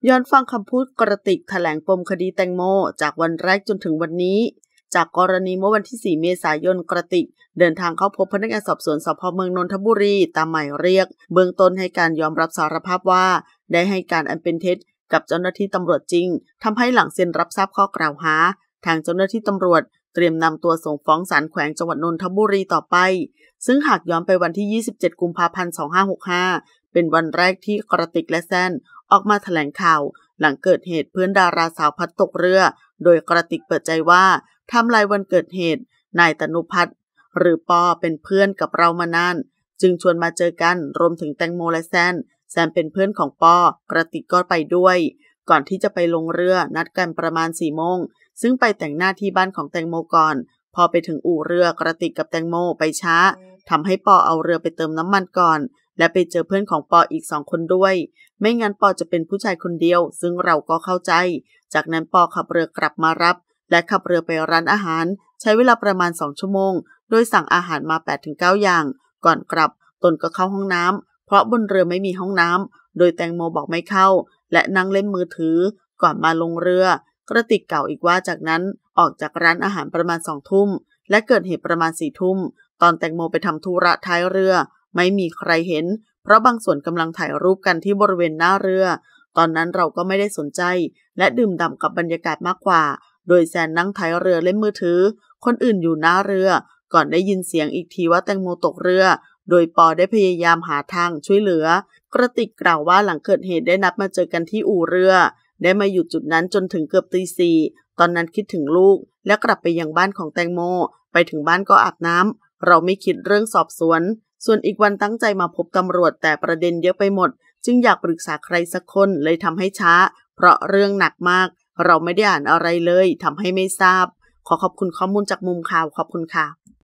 ย้อนฟังคำพูดกระติกแถลงปมคดีแตงโมจากวันแรกจนถึงวันนี้จากกรณีเมื่อวันที่ 4 เมษายนกระติกเดินทางเข้าพบพนักงานสอบสวนสพเมืองนนทบุรีตามหมายเรียกเบื้องต้นให้การยอมรับสารภาพว่าได้ให้การอันเป็นเท็จกับเจ้าหน้าที่ตำรวจจริงทำให้หลังเซ็นรับทราบข้อกล่าวหาทางเจ้าหน้าที่ตำรวจเตรียมนำตัวส่งฟ้องศาลแขวงจังหวัดนนทบุรีต่อไปซึ่งหากย้อนไปวันที่ 27 กุมภาพันธ์ 2565 เป็นวันแรกที่กระติกและแซนออกมาแถลงข่าวหลังเกิดเหตุเพื่อนดาราสาวพัดตกเรือโดยกระติกเปิดใจว่าไทม์ไลน์วันเกิดเหตุนายตนุพัฒน์หรือปอเป็นเพื่อนกับเรามานานจึงชวนมาเจอกันรวมถึงแตงโมและแซนเป็นเพื่อนของปอกระติกก็ไปด้วยก่อนที่จะไปลงเรือนัดกันประมาณ 4 โมงซึ่งไปแต่งหน้าที่บ้านของแตงโมก่อนพอไปถึงอู่เรือกระติกกับแตงโมไปช้าทำให้ปอเอาเรือไปเติมน้ำมันก่อนและไปเจอเพื่อนของปออีก2 คนด้วยไม่งั้นปอจะเป็นผู้ชายคนเดียวซึ่งเราก็เข้าใจจากนั้นปอขับเรือกลับมารับและขับเรือไปร้านอาหารใช้เวลาประมาณ2 ชั่วโมงโดยสั่งอาหารมา 8-9 อย่างก่อนกลับตนก็เข้าห้องน้ำเพราะบนเรือไม่มีห้องน้ำโดยแตงโมบอกไม่เข้าและนั่งเล่นมือถือก่อนมาลงเรือกระติกกล่าวอีกว่าจากนั้นออกจากร้านอาหารประมาณ 2 ทุ่มและเกิดเหตุประมาณ 4 ทุ่มตอนแตงโมไปทำธุระท้ายเรือไม่มีใครเห็นเพราะบางส่วนกำลังถ่ายรูปกันที่บริเวณหน้าเรือตอนนั้นเราก็ไม่ได้สนใจและดื่มด่ำกับบรรยากาศมากกว่าโดยแซนนั่งท้ายเรือเล่นมือถือคนอื่นอยู่หน้าเรือก่อนได้ยินเสียงอีกทีว่าแตงโมตกเรือโดยปอได้พยายามหาทางช่วยเหลือกระติกกล่าวว่าหลังเกิดเหตุได้นัดมาเจอกันที่อู่เรือได้มาอยู่จุดนั้นจนถึงเกือบตี 4ตอนนั้นคิดถึงลูกและกลับไปยังบ้านของแตงโมไปถึงบ้านก็อาบน้ำเราไม่คิดเรื่องสอบสวนส่วนอีกวันตั้งใจมาพบตำรวจแต่ประเด็นเยอะไปหมดจึงอยากปรึกษาใครสักคนเลยทำให้ช้าเพราะเรื่องหนักมากเราไม่ได้อ่านอะไรเลยทำให้ไม่ทราบขอขอบคุณข้อมูลจากมุมข่าวขอบคุณค่ะ